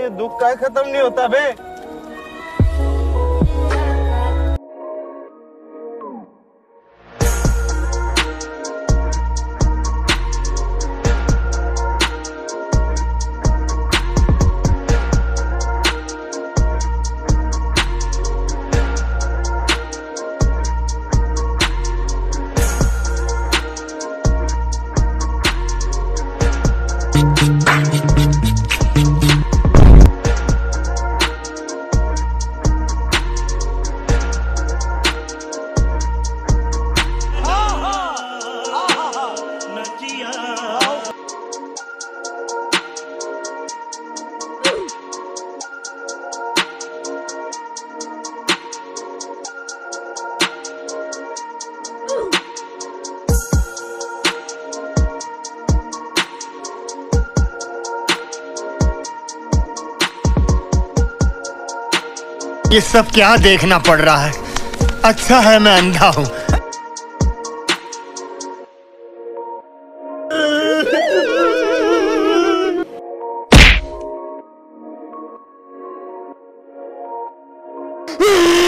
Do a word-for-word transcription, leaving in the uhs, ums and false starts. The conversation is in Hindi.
ये दुख का खत्म नहीं होता बे। ये सब क्या देखना पड़ रहा है? अच्छा है मैं अंधा हूं। Hmm.